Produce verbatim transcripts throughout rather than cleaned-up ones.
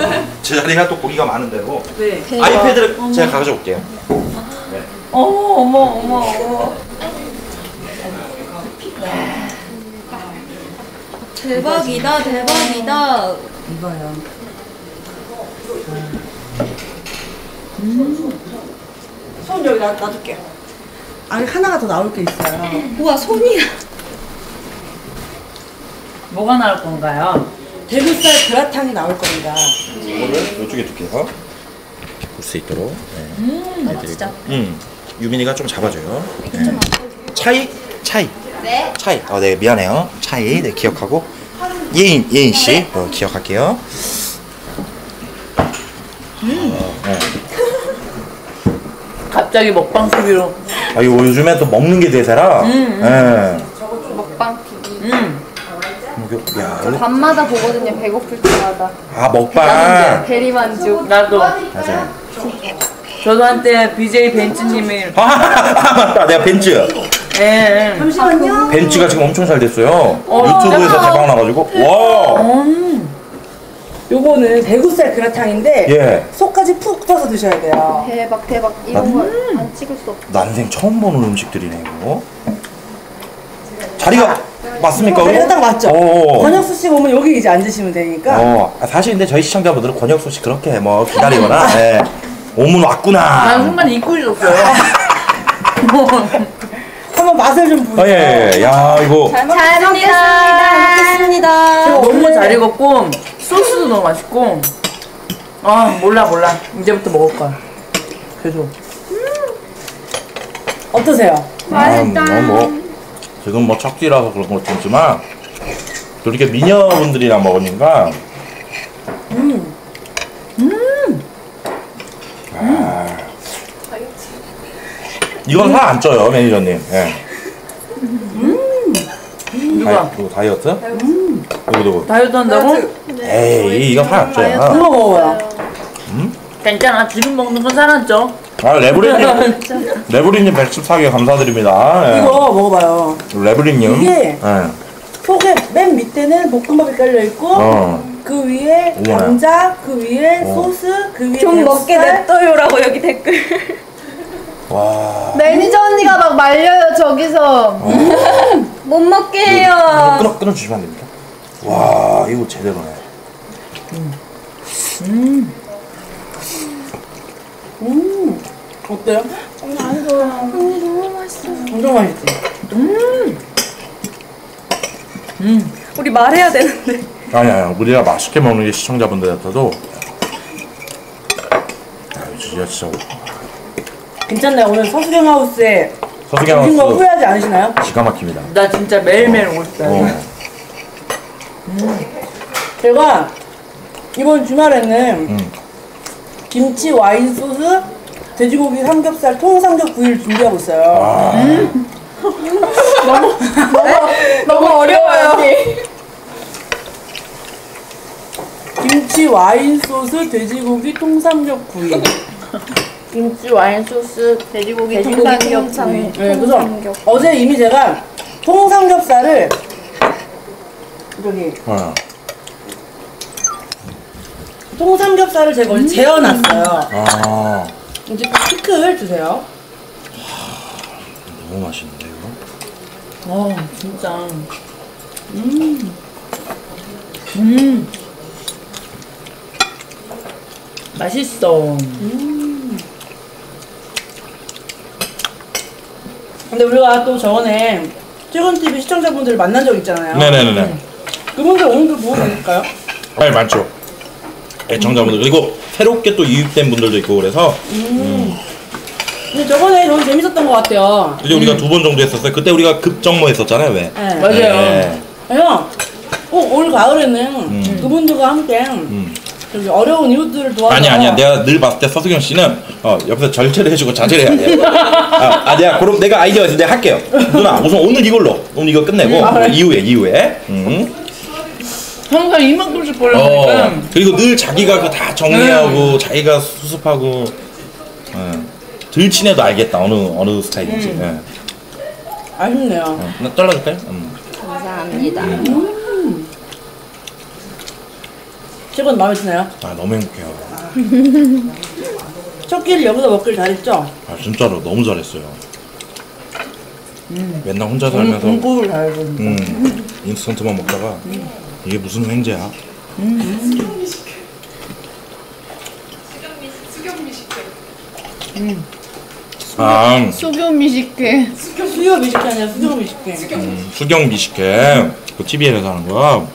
제 자리가 또 고기가 많은 대로. 네. 아이패드를 어머. 제가 가져올게요. 네. 어머 어머 어머 어머. 대박이다 대박이다. 이거요. 음. 손 여기 놔, 놔둘게요. 아니 하나가 더 나올 게 있어요. 우와 손이야. 뭐가 나올 건가요? 대구살 그라탕이 나올 겁니다. 이거를 이쪽에 두께서 볼 수 있도록. 네. 음, 해드리고. 진짜. 음, 유민이가 좀 잡아줘요. 네. 좀 차이, 차이. 네. 차이. 어, 네 미안해요. 차이, 네 기억하고 예인, 예인 씨, 네. 어, 기억할게요. 음. 어, 네. 갑자기 먹방 티비로. 아, 이거 요즘에 또 먹는 게 대세라. 음, 음. 네. 먹방 티비. 음. 이거, 야, 저 이거- 밤마다 보거든요. 배고플 때마다. 아 먹방. 대리만족. 나도. 맞아요. 저도 한때 비제이 벤츠님이. 아, 맞다. 내가 벤츠. 예. 예. 잠시만요. 벤츠가 지금 엄청 잘 됐어요. 어, 유튜브에서 진짜? 대박 나가지고. 와. 음. 요거는 대구살 그라탕인데 예. 속까지 푹 떠서 드셔야 돼요. 대박 대박. 이런 거 안 찍을 수 없어. 난생 처음 보는 음식들이네 이거. 자리가 맞습니까? 자리가 딱 맞죠? 어. 권혁수 씨 오면 여기 이제 앉으시면 되니까. 어. 아, 사실 근데 저희 시청자분들은 권혁수 씨 그렇게 뭐 기다리거나 예. 오문 왔구나. 난 순간 잊고 있었어요. 한번 맛을 좀 보세요. 어, 예, 예. 야 이거 잘 먹겠습니다. 잘 먹겠습니다. 너무 잘 익었고 소스도 너무 맛있고. 아 몰라 몰라. 이제부터 먹을 거야. 계속. 어떠세요? 맛있다. 음, 뭐, 뭐 지금 뭐 첫끼라서 그런 것도 있지만 또 이렇게 미녀분들이랑 먹으니까 음. 아, 이건 살 안 쪄요 매니저님. 예. 누가? 다이, 누구 다이어트? 누구 누구? 다이어트 한다고? 에이 이거 살 안 그거 쪄요. 먹어요. 괜찮아. 지금 먹는 건 살았죠. 아 레브리님 레브리님 백십사 개 감사드립니다. 예. 이거 먹어봐요. 레브리님. 이게 예. 속에 맨 밑에는 볶음밥이 깔려 있고 어. 그 위에 어머나. 감자, 그 위에 어. 소스, 그 위에 좀 먹게 대구살. 냅둬요라고 여기 댓글. 와. 매니저 언니가 막 말려요 저기서. 못 먹게 이거 해요. 끊어 끊어 주시면 안 됩니까? 와 이거 제대로네. 음. 어때요? 너무 맛있어. 엄청 맛있지? 우리 말해야 되는데. 아니 아니 우리가 맛있게 먹는 게 시청자분들한테도 아 진짜 진짜 괜찮나요? 오늘 서수경 하우스에 서수경 오신 거 하우스 후회하지 않으시나요? 기가 막힙니다. 나 진짜 매일매일 오고 싶다. 어. 제가 이번 주말에는 음. 김치 와인 소스 돼지고기 삼겹살 통삼겹 구이를 준비하고 있어요. 아. 너무 어려워요. 언니. 김치 와인 소스 돼지고기 통삼겹 구이. 김치 와인 소스 돼지고기 돼지고기 통삼겹 통삼- 구이. 네, 그래서 통삼겹. 어제 이미 제가 통삼겹살을 저기 어. 통삼겹살을 제가 원래 재워놨어요. 아 이제 또 피클 주세요. 너무 맛있는데 이거. 어 진짜. 음. 음. 맛있어. 근데 우리가 또 저번에 최근티비 시청자분들 만난 적 있잖아요. 네네네네. 그분들 오늘도 보고 계실까요? 네 많죠. 애청자분들 그리고 새롭게 또 유입된 분들도 있고 그래서 근데 저번에 너무 재밌었던 것 같아요. 이제 우리가 두 번 정도 했었어요. 그때 우리가 급정모 했었잖아요 왜? 네. 맞아요. 네. 그래서 꼭 올 가을에는 음. 그분들과 함께 음. 저기 어려운 이웃들을 도와서 아니 아니야 내가 늘 봤을 때 서수경 씨는 어 옆에서 절제를 해주고 자제를 해야 돼. 아, 아 내가 그럼 내가 아이디어가 있어 내가 할게요. 누나 우선 오늘 이걸로 오늘 이거 끝내고 아, 그래? 이후에 이후에. 음. 항상 이만큼씩 어 보려니까. 그리고 늘 자기가 그 다 정리하고 자기가 수습하고. 어. 들친해도 알겠다 어느 어느 스타일인지. 음. 예. 아쉽네요. 어, 나 잘라줄까요? 음. 감사합니다. 최근 마음에 드나요? 아 너무 행복해요. 첫 끼를 여기서 먹길 잘했죠? 아 진짜로 너무 잘했어요. 음. 맨날 혼자 공- 살면서 공부를 잘해서. 음, 인스턴트만 먹다가 이게 무슨 횡재야? 아, 수교 미식회. 수요 미식회 아니라 수경 미식회. 음, 수경 미식회 그 티비엔에서 하는 거야.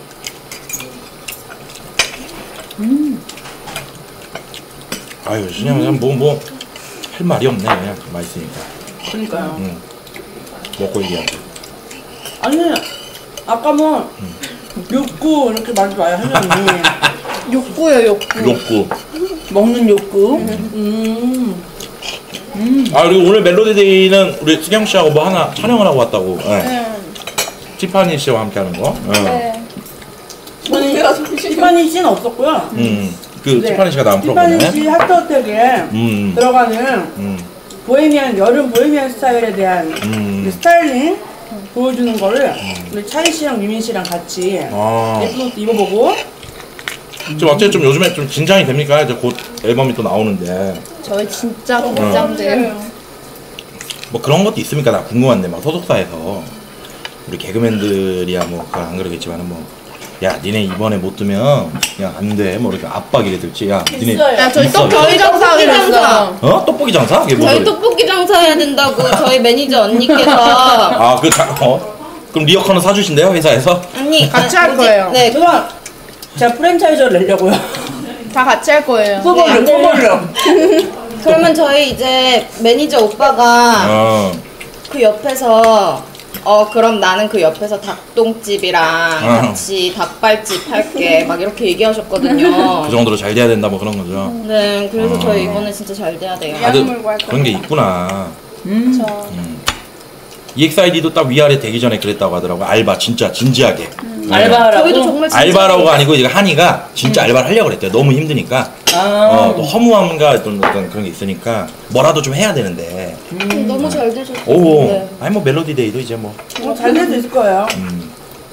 아유, 그냥 그냥 뭐뭐 할 말이 없네. 그냥 맛있으니까. 그러니까요. 음, 먹고 얘기하고. 아니 아까 뭐 욕구 이렇게 말하지 마요 하려니. 욕구요 욕구. 욕구. 먹는 욕구. 음. 아 그리고 오늘 멜로디데이는 우리 수경 씨하고 뭐 하나 촬영을 하고 왔다고. 예. 네. 티파니 씨와 함께 하는 거. 예. 네. 티파니, 티파니 씨는 없었고요. 음, 그 네. 티파니 씨가 나온 티파니 프로그램에. 씨 핫도그에 음, 들어가는 음, 보헤미안 여름 보헤미안 스타일에 대한 음. 그 스타일링 보여주는 거를 우리 차이 씨랑 미민 씨랑 같이 아, 예쁜 옷 입어보고 좀 어째 좀 요즘에 좀 긴장이 됩니까? 이제 곧 앨범이 또 나오는데 저희 진짜 긴장돼요. 뭐 그런 것도 있습니까? 나 궁금한데 막 소속사에서 우리 개그맨들이야 뭐 그건 안 그러겠지만은 뭐. 야, 니네 이번에 못 뜨면 그냥 안 돼. 뭐 이렇게 압박이 될지. 야, 니네 야 저희 있어, 또 저희 있어? 장사 하기로 했어. 어? 떡볶이 장사? 그게 뭐 저희 소리? 떡볶이 장사해야 된다고 저희 매니저 언니께서 아, 그 자, 어? 그럼 리어커는 사주신대요 회사에서? 언니 같이 아, 할 뭐지? 거예요. 네, 제가 제가 프랜차이저를 내려고요. 다 같이 할 거예요. 소벌로 네. 소벌로. 그러면 저희 이제 매니저 오빠가 어. 그 옆에서 어 그럼 나는 그 옆에서 닭똥집이랑 어. 같이 닭발집 할게 막 이렇게 얘기하셨거든요. 그 정도로 잘 돼야 된다 뭐 그런 거죠. 네, 그래서 어. 저희 이번에 진짜 잘 돼야 돼요. 다들 약물고 할 그런 게 있구나. 음. 저 이엑스아이디도 딱 위아래 되기 전에 그랬다고 하더라고. 알바 진짜 진지하게. 네. 알바라고. 저희도 정말 진짜 알바라고 아니고 이제 한이가 진짜 알바를 하려고 그랬대요. 너무 힘드니까. 아. 어, 또 허무함과 어떤, 어떤 그런 게 있으니까 뭐라도 좀 해야 되는데. 너무 잘 되셨어요. 오, 네. 아니 뭐 멜로디데이도 이제 뭐. 어, 잘 될 수 있을 거예요. 음,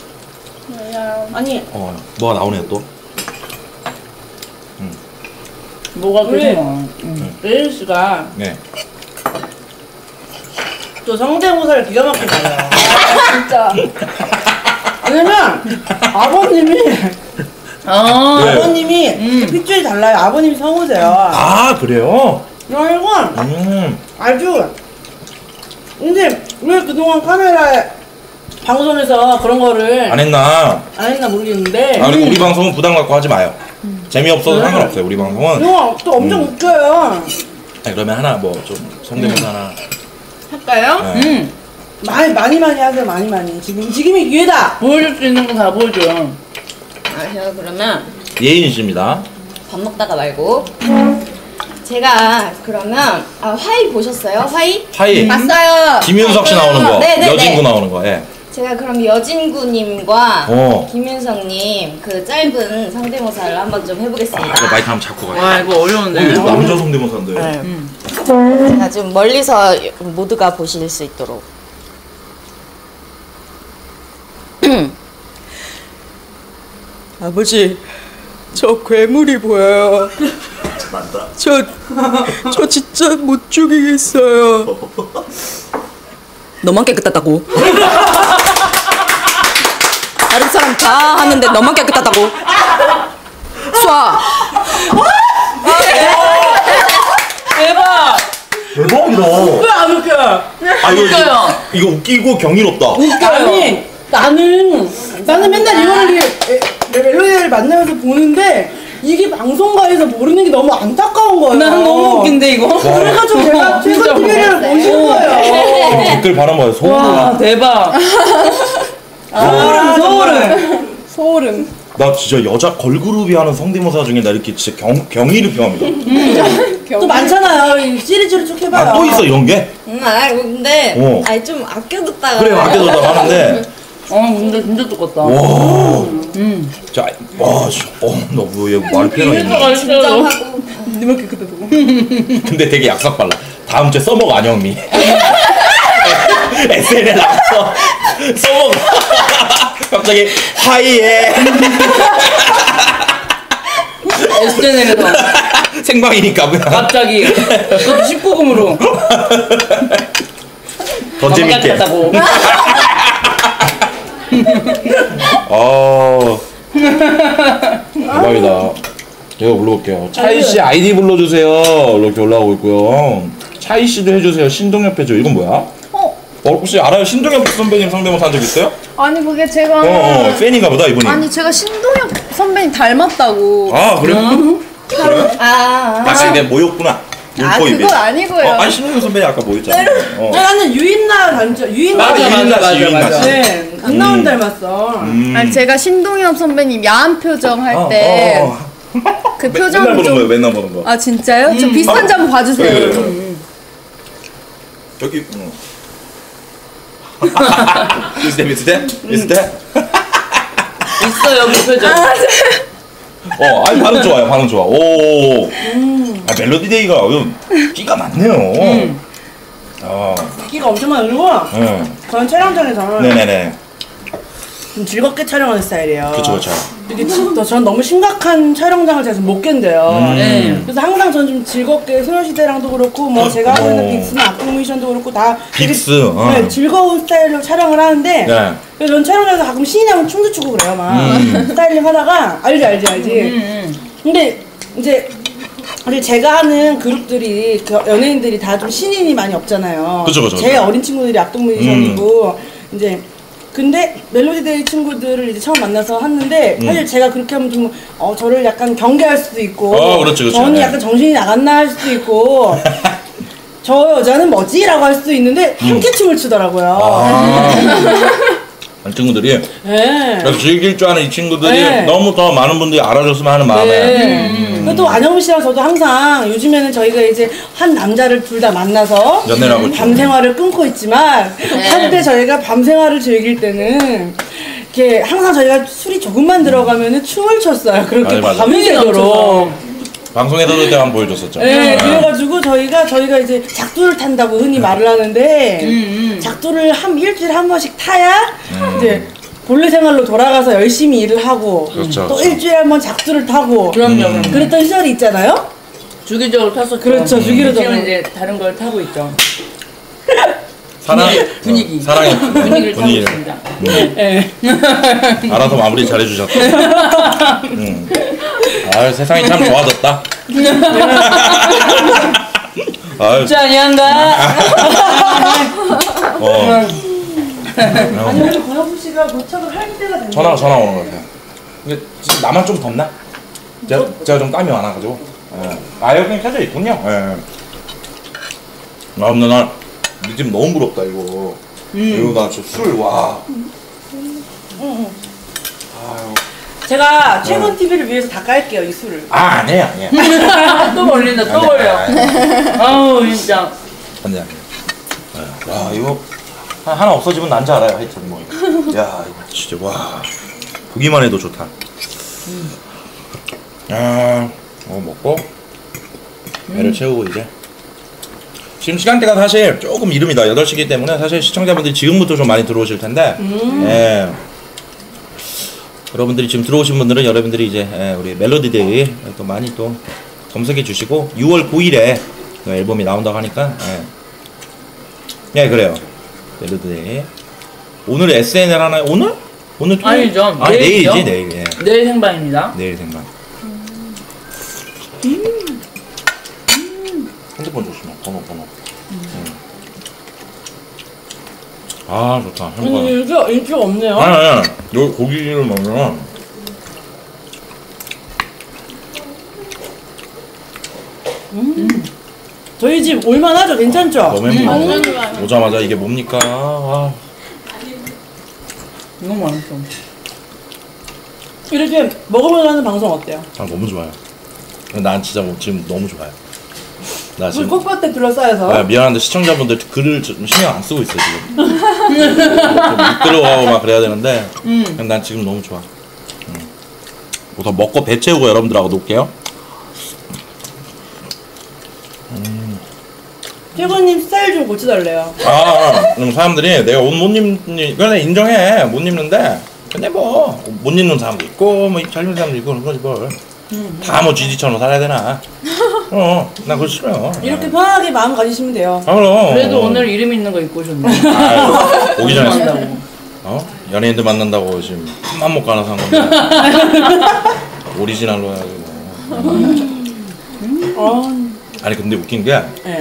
아니 어, 뭐가 나오네요 또. 뭐가 우리- 그래? 뭐. 음. 레일 씨가 네. 또 성대모사를 기가 막히게 잘해요. 진짜 왜냐면 아버님이 아. 네. 아버님이 음. 핏줄이 달라요. 아버님이 성우세요. 아 그래요? 그리고 음, 아주 근데 왜 그동안 카메라에 방송에서 그런 거를 안 했나? 안 했나 모르겠는데 아 그리고 우리 방송은 부담 갖고 하지 마요. 재미없어도 네. 상관없어요. 우리 방송은. 이거 또 엄청 음. 웃겨요. 아니, 그러면 하나 뭐 좀 성대모사 하나. 할까요? 네. 음. 많이 많이 많이 하세요. 많이 많이. 지금 지금이 기회다. 보여줄 수 있는 거 다 보여줘. 아, 제가 그러면 예인 씨입니다. 밥 먹다가 말고 제가 그러면 아 화이 보셨어요? 화이? 하이. 봤어요. 김윤석 씨 나오는 거. 네, 네, 여진구 네. 나오는 거. 예. 제가 그럼 여진구님과 어. 김윤성님 그 짧은 성대모사를 한번 좀 아, 그 해보겠습니다. 마이크 한번 잡고 가요. 와 이거 어려운데. 어, 이거 남자 성대모사인데. 네. 제가 좀 멀리서 모두가 보실 수 있도록. 아버지, 저 괴물이 보여요. 잘한다. 저, 저 진짜 못 죽이겠어요. 너만 깨끗하다고. 다른 사람 다 하는데 너만 깨끗하다고. 쏴. 대박. 대박이다. 왜안 웃겨? 아, 이거, 웃겨요. 이거, 이거 웃기고 경이롭다. 아니 나는 나는 맨날 이거를 이렇게 멜로디를 만나면서 보는데 이게 방송가에서 모르는 게 너무 안타까운 거예요. 난 너무 웃긴데 이거. 그래가지고 제가 진짜 최근 티비를 보신 거예요. 댓글 바람 봐요. 소름. 와 대박. 소름 소름. 소름. 나 진짜 여자 걸그룹이 하는 성대모사 중에 나 이렇게 진짜 경, 경의를 표합니다. 또 많잖아요. 이 시리즈를 쭉 해봐요. 아, 또 있어, 이런 게? 음, 아 근데 어. 아니 좀 아껴뒀다가 그래, 아껴뒀다 하는데. 어 근데 진짜 똑같다. 와. 음. 자, 와, 씨, 어, 나 뭐야, 말 표현이 있네. 진짜 진정하고 니만 깨끗하다고. 근데 되게 약삭 빨라. 다음 주에 써먹어, 안영미. 에스엔에 나가서 써먹어. 갑자기, 하이에. 어제 내려서 생방이니까 그냥 갑자기 그것도 십구 금으로 더 재밌게. 했다고. 아 대박이다. 제가 불러볼게요. 차이 씨 아이디 불러주세요. 이렇게 올라오고 있고요. 차이 씨도 해주세요. 신동엽 해줘. 이건 뭐야? 어? 어, 혹시 알아요? 신동엽 선배님 성대모사 한 적 있어요? 아니 그게 제가 어, 어 팬인가 보다 이분이. 아니 제가 신동엽 선배님 닮았다고. 아 그래요? 그래요? 아, 아, 근데 모였구나. 아 율포 입에. 그건 아니고요. 어, 아니 신동엽 선배님 아까 모였잖아. 어. 나는 유인나 닮죠. 유인나. 맞아, 맞아, 유인나 씨, 맞아, 유인나 맞아. 씨. 네, 강나온 닮았어. 음. 아니 제가 신동엽 선배님 야한 표정 할 어, 때 어, 어. 그 맨날 표정 보는 거예요. 좀. 맨날 보는 거. 아 진짜요? 저 비슷한지 한번 봐주세요. 그래, 그래, 그래. 저기. 응. 비슷해 비슷해 비슷해. 있어 여기 표정. 어, 아니 반응 좋아요. 반응 좋아. 오. 아 멜로디 데이가 끼가 많네요. 아, 끼가 엄청 많고 네. 저는 촬영장에서 네네네. 좀 즐겁게 촬영하는 스타일이에요. 그쵸 그쵸. 이게 진짜 전 너무 심각한 촬영장을 제가 못 견뎌요. 음. 네. 그래서 항상 저는 좀 즐겁게 소녀시대랑도 그렇고 뭐 제가 하고 있는 어. 빅스나 악동미션도 그렇고 다 되게 빅스, 어. 네, 즐거운 스타일로 촬영을 하는데 네. 그래서 전 촬영장에서 가끔 신이 나면 춤도 추고 그래요 막 음. 스타일링 하다가 알지 알지 알지 음, 근데 이제 우리 제가 하는 그룹들이 그 연예인들이 다 좀 신인이 많이 없잖아요. 그쵸, 그쵸, 제일 그쵸. 어린 친구들이 악동뮤지션이고 이제 근데 멜로디데이 친구들을 이제 처음 만나서 했는데 음. 사실 제가 그렇게 하면 좀 어, 저를 약간 경계할 수도 있고 어, 그렇죠, 그렇죠. 저는 네. 약간 정신이 나갔나 할 수도 있고 저 여자는 뭐지? 라고 할 수도 있는데 함께 춤을 추더라고요. 아, 친구들이 네. 그래서 즐길 줄 아는 이 친구들이 네. 너무 더 많은 분들이 알아줬으면 하는 마음에. 네. 그리고 또 안영미 씨랑 저도 항상 요즘에는 저희가 이제 한 남자를 둘 다 만나서 연애를 하고 있죠. 밤 생활을 끊고 있지만 한때 저희가 밤 생활을 즐길 때는 이렇게 항상 저희가 술이 조금만 들어가면은 춤을 췄어요. 그렇게 맞아, 맞아. 밤새도록. 방송에서도 그때 한번 보여줬었죠. 네, 네. 그래가지고 저희가 저희가 이제 작두를 탄다고 흔히 말을 하는데 작두를 한 일주일에 한 번씩 타야 이제 본래 생활로 돌아가서 열심히 일을 하고 그렇죠, 또 그렇죠. 일주일에 한 번 작두를 타고 그럼요, 그럼요. 그랬던 시절이 있잖아요. 주기적으로 탔었죠. 그렇죠, 주기적으로. 지금 이제 다른 걸 타고 있죠. 사랑 분위기. 어, 사랑의 분위기를 타고 있습니다. 네. 알아서 마무리 잘해주셨다. 음. 아 세상이 참 좋아졌다. 아유, 진짜 아니한가? 어. 아니 우리 권혁수 씨가 도착을 할 때가 됐네. 전화 전화 오는 것 같아요. 근데 지금 나만 좀 덥나? 제가, 제가 좀 땀이 많아가지고. 예. 아 여기 켜져 있군요. 예. 아 근데 나 지금 너무 부럽다 이거. 이거 나 저 술 와. 제가 최근 티비를 위해서 다 깔게요 이 술을. 아 아니에요 아니에요. 또 걸린다, 또 아니야, 걸려. 아니야. 아우, 진짜. 안돼 안돼. 와 이거 하- 하나 없어지면 난지 알아요 하여튼 뭐. 야 이거 진짜 와 보기만 해도 좋다. 아 뭐 먹고 배를 채우고 이제 지금 시간대가 사실 조금 이릅니다. 여덟 시기 때문에 사실 시청자분들이 지금부터 좀 많이 들어오실 텐데 예. 여러분들이 지금 들어오신 분들은 여러분들이 이제 예, 우리 멜로디데이 또 많이 또 검색해 주시고 유월 구일에 앨범이 나온다고 하니까 예, 예 그래요. 멜로디데이 오늘 에스엔엘 하나요? 오늘? 오늘 토요일? 아니죠. 아니 내일이죠. 내일이지 내일 예. 내일 생방입니다. 내일 생방. 핸드폰 조심해. 번호 번호. 음. 아 좋다. 아니 행복하다. 인기가, 인기가 없네요. 아니 아니 여기 고기를 먹으면 저희 집 올만하죠? 괜찮죠? 너무 행복해. 오자마자 이게 뭡니까? 아. 이거 맛있어. 이렇게 먹으면서 하는 방송 어때요? 아 너무 좋아요. 난 진짜 뭐 지금 너무 좋아요. 나 우리 지금 콧밭에 둘러싸여서 아, 미안한데 시청자분들 글을 좀 신경 안 쓰고 있어 지금. 좀 미끄러워하고 막 그래야 되는데 그냥 난 지금 너무 좋아. 음. 더 먹고 배 채우고 여러분들하고 놀게요. 최고님 스타일 좀 고쳐달래요. 아, 아 그럼 사람들이 내가 옷 못 입니 그래 인정해 못 입는데 근데 뭐 못 입는 사람도 있고 뭐 잘 입는 사람도 있고 그런 거지 뭘. 다 뭐 쥐지처럼 살아야 되나? 어, 나 그거 싫어요. 이렇게 편하게 마음 가지시면 돼요. 아, 그럼. 그래도 오늘 이름 있는 거 입고 오셨네. 아유, 오기 전에 만난다고. 어? 연예인들 만난다고 지금 한만 못 가나 산 건데. 오리지널로 해가지고. 어, 아니 근데 웃긴 게 네.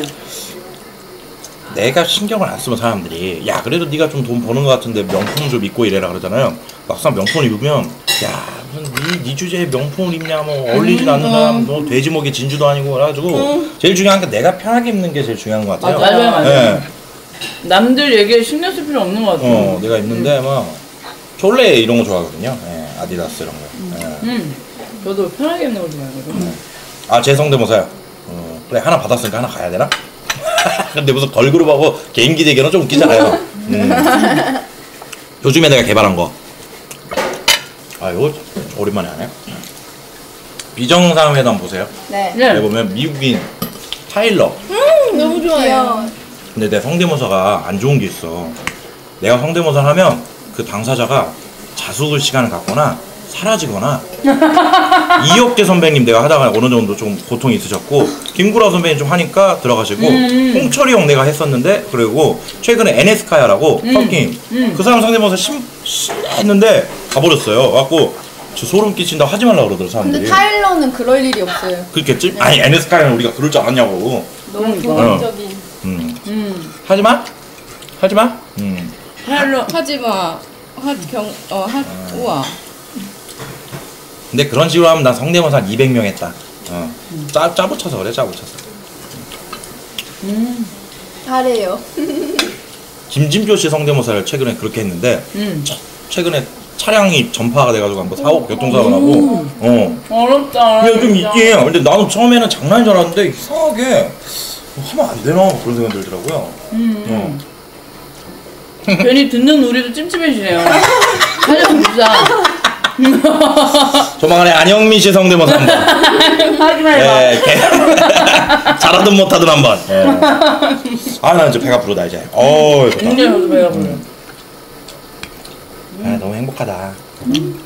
내가 신경을 안 쓰면 사람들이 야 그래도 네가 좀 돈 버는 것 같은데 명품 좀 입고 이래라 그러잖아요. 막상 명품을 입으면 야 무슨 네, 네 주제에 명품을 입냐 뭐 어울리진 않는 사람 뭐 돼지목이 진주도 아니고 그래가지고 제일 중요한 게 내가 편하게 입는 게 제일 중요한 것 같아요. 맞아요, 맞아요. 네. 남들 얘기에 신경 쓸 필요 없는 것 같아요. 어 내가 입는데 막 졸래 이런 거 좋아하거든요. 예, 아디다스 이런 거. 예. 음. 저도 편하게 입는 거 좋아하거든요. 아, 제 성대모사요. 어, 그래, 하나 받았으니까 하나 가야 되나? 근데 무슨 걸그룹하고 개인기 대결은 좀 웃기잖아요. 음. 요즘에 내가 개발한 거. 아, 이거 오랜만에 하네. 비정상회담 보세요. 네. 네. 여기 보면 미국인 타일러. 너무 좋아요. 근데 내 성대모사가 안 좋은 게 있어. 내가 성대모사를 하면 그 당사자가 자숙을 시간을 갖거나 사라지거나 이혁재 선배님 내가 하다가 어느 정도 좀 고통이 있으셨고 김구라 선배님 좀 하니까 들어가시고 음. 홍철이 형 내가 했었는데 그리고 최근에 엔에스카야라고 음. 펑킹 음. 그 사람 성대모사 심, 심 했는데 가버렸어요. 갖고 저 소름 끼친다고 하지 말라 그러더라고 사람들이. 근데 타일러는 그럴 일이 없어요. 그렇겠지? 아니 엔에스카야는 우리가 그럴 줄 알았냐고. 너무 어. 개인적인. 음. 음. 하지마? 하지마? 음. 타일러. 하지마. 하경 어 하. 우와. 근데 그런 식으로 하면 난 성대모사 한 이백 명 했다. 어. 짜, 짜붙여서 그래, 짜붙여서. 음. 잘해요. 김진표 씨 성대모사를 최근에 그렇게 했는데, 음. 차, 최근에 차량이 전파가 돼가지고 한번 사고, 교통사고 나고, 어. 어렵다. 그게 좀 진짜. 있긴 해요. 근데 나도 처음에는 장난인 줄 알았는데, 이상하게 하면 안 되나? 그런 생각 들더라고요. 음. 어. 괜히 듣는 우리도 찜찜해지네요. 하려면 비싸. 조만간에 안영민 씨 성대모사 한 번. 하기만 해봐. 예, 개- 잘하든 못하든 한 번. 예. 아, 나 이제 배가 부르다, 이제. 어우, 좋다. 굉장히 저도 배가 부르요. 아, 너무 행복하다. 음,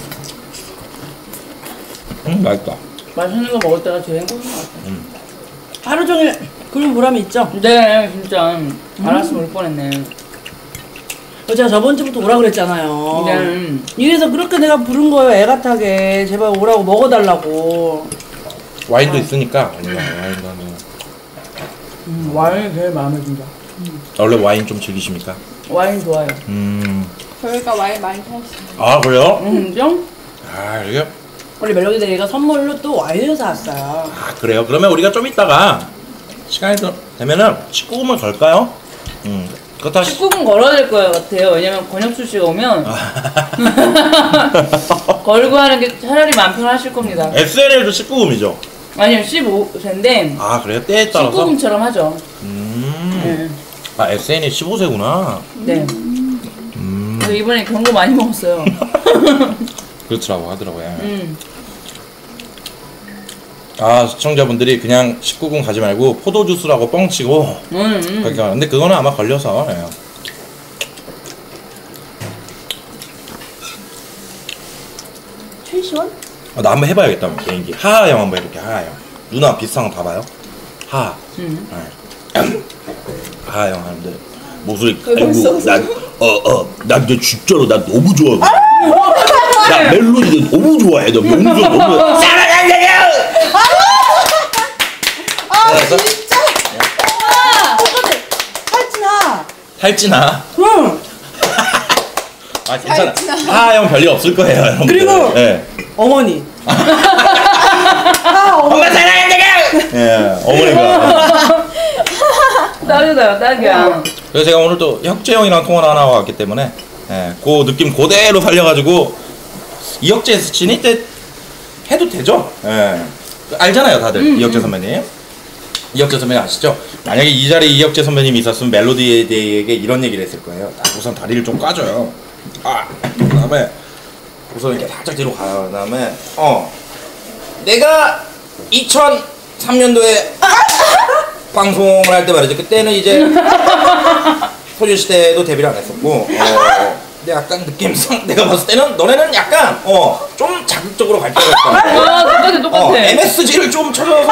맛있다. 맛있는 거 먹을 때가 제일 행복한 것 같아요. 하루 종일 그런 보람이 있죠. 네, 진짜. 알았으면 올 뻔했네. 제가 저번 주부터 오라 그랬잖아요. 네. 이래서 그렇게 내가 부른 거예요. 애같하게 제발 오라고 먹어달라고. 와인도 있으니까. 원래 와인도 하면. 음, 와인이 제일 마음에 든다. 원래 와인 좀 즐기십니까? 와인 좋아요. 음. 저희가 와인 많이 사왔어요. 아, 그래요? 음, 좀? 아, 이게. 우리 멜로디 대리가 선물로 또 와인을 사왔어요. 아, 그래요? 그러면 우리가 좀 이따가 시간이 더 되면은 십구 금을 걸까요? 음. 그거 다. 십구 분 걸어야 될 것 같아요. 왜냐면 권혁수 씨가 오면 걸고 하는 게 차라리 마음 편하실 겁니다. 에스엔엘도 십구 금이죠? 아니요, 십오 세인데 아, 그래요? 때에 따라서? 십구 분처럼 하죠. 음. 네. 아, 에스엔엘 십오 세구나. 네. 음. 그래서 이번에 경고 많이 먹었어요. 그렇더라고 하더라고요. 음. 아, 시청자분들이 그냥 십구 금 가지 말고 포도주스라고 뻥치고 음, 음. 그렇게 하는데 그거는 아마 걸려서. 예. 최시원? 아, 나 한번 해봐야겠다 개인기. 하하영 한번 해볼게. 하하영 누나 비슷한 거 봐봐요. 하하. 음. 네. 하하영 하는데 목소리 아이고 난어어난 너 진짜로 나 너무 좋아. 나 멜로디 너무 좋아해. 너 명수 너무 사랑한다요. 아 진짜? 와! 똑같아. 탈진아. 탈진아. 응. 아 괜찮아. 하하영 별일 없을 거예요 여러분들. 그리고 예. 어머니. 아 어머니. 엄마 사랑한다요. 예 어머니가. 딱이다, 딱이야. 그래서 제가 오늘 또 혁재 형이랑 통화를 하나 왔기 때문에 예, 그 느낌 그대로 살려가지고 이혁재 스친이 때 해도 되죠? 예. 알잖아요 다들 음, 이혁재 음. 선배님. 이혁재 선배님 아시죠? 만약에 이 자리에 이혁재 선배님이 있었으면 멜로디에 대해게 이런 얘기를 했을 거예요. 딱 우선 다리를 좀 까줘요. 아, 그 다음에 우선 이렇게 살짝 뒤로 가요. 그 다음에 어 내가 이천삼 년도에 방송을 할 때 말이죠. 그때는 이제 소녀시대도 데뷔를 안 했었고 어, 근데 약간 느낌상 내가 봤을 때는 너네는 약간 어 좀 자극적으로 갈 필요가 있다. 아, 똑같아, 똑같아. 어, 엠에스지를 좀 쳐줘서.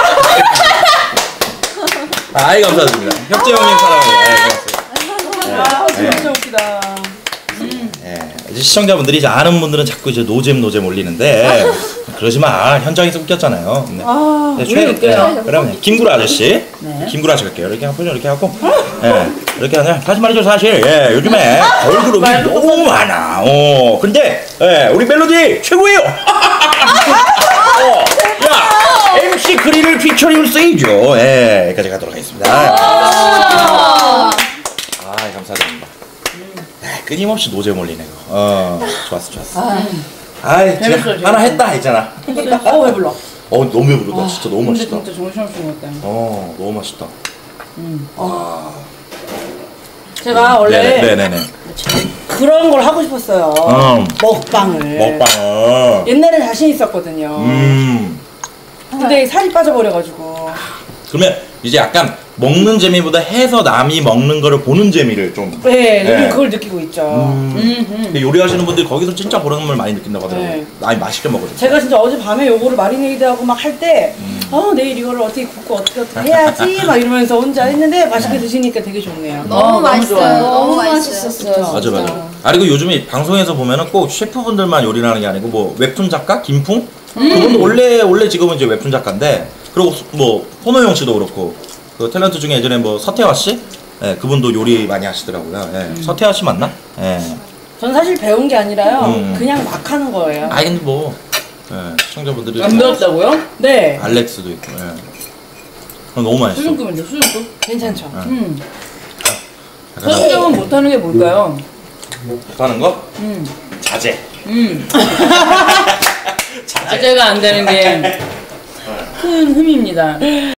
아이 감사드립니다. 협재 형님 사랑합니다. 아, 네. 진짜 웃기다. 예, 이제 시청자분들이 이제 아는 분들은 자꾸 이제 노잼 노잼 올리는데 그러지 마. 현장에서 웃겼잖아요. 네. 아, 네, 우리 최- 웃겨요. 네, 그러면 김구라 아저씨, 네. 김구라 아저씨 갈게요. 이렇게 하고 이렇게 하고, 예, 이렇게 하면 사실 말이죠 사실, 예, 요즘에 얼굴이 너무 많아. 어, 근데 예, 우리 멜로디 최고예요. 어, 야, 엠씨 그리를 피처링을 쓰이죠. 예, 여기까지 가도록 하겠습니다. 아, 감사드립니다. 네, 끊임없이 노잼 올리네요. 어, 좋았어, 좋았어. 아이, 재밌어, 제가 재밌어. 하나 했다 했잖아. 어우, 배불러. 어, 너무 배부르다. 진짜 너무 근데 맛있다. 진짜 정신없이 먹었다. 어, 너무 맛있다. 제가 원래 네네네. 그런 걸 하고 싶었어요. 음. 먹방을. 먹방을. 옛날에 자신 있었거든요. 음. 근데 살이 빠져버려가지고. 그러면 이제 약간 먹는 재미보다 해서 남이 먹는 거를 보는 재미를 좀. 네, 요즘 네. 그걸 느끼고 있죠. 음. 근데 요리하시는 분들이 거기서 진짜 보람을 많이 느낀다고 하더라고요. 네. 아니 맛있게 먹어줘. 제가 진짜 어젯밤에 요거를 마리네이드하고 막 할 때, 음. 어, 내일 이거를 어떻게 굽고 어떻게 어떻게 해야지 막 이러면서 혼자 했는데 맛있게 드시니까 되게 좋네요. 너무 너무 맛있어요. 좋아요. 너무 너무 맛있었어요. 맛있었어요. 맞아 맞아. 아 그리고 요즘에 방송에서 보면은 꼭 셰프분들만 요리를 하는 게 아니고 뭐 웹툰 작가 김풍 그분도 원래 원래 지금은 이제 웹툰 작가인데 그리고 뭐 호노용 씨도 그렇고 그 탤런트 중에 예전에 뭐 서태화 씨, 예 그분도 요리 많이 하시더라고요. 예. 서태화 씨 맞나? 예. 전 사실 배운 게 아니라요. 음. 그냥 막 하는 거예요. 아니 근데 뭐 예, 시청자분들이 안 배웠다고요? 네. 알렉스도 있고 예. 그럼 너무 맛있어. 수준급은요, 수준급? 괜찮죠. 음. 약간 선생님은 못하는 게 뭘까요? 하는 거? 음. 자제. 음. 자제가 안 되는 게 큰 흠입니다.